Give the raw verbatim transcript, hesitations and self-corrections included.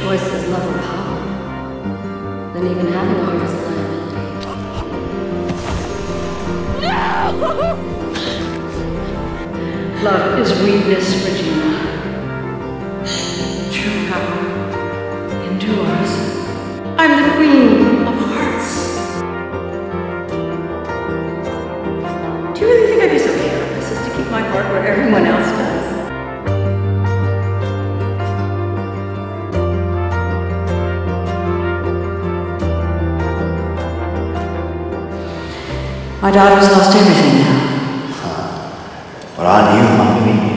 choice is love or power, then even having a heart is a liability. No! Love is weakness, Regina. True power endures. I'm the queen of hearts. Do you really think I'd be so careless as to keep my heart where everyone else does? My daughter's lost everything now. Huh. But I knew, I mean,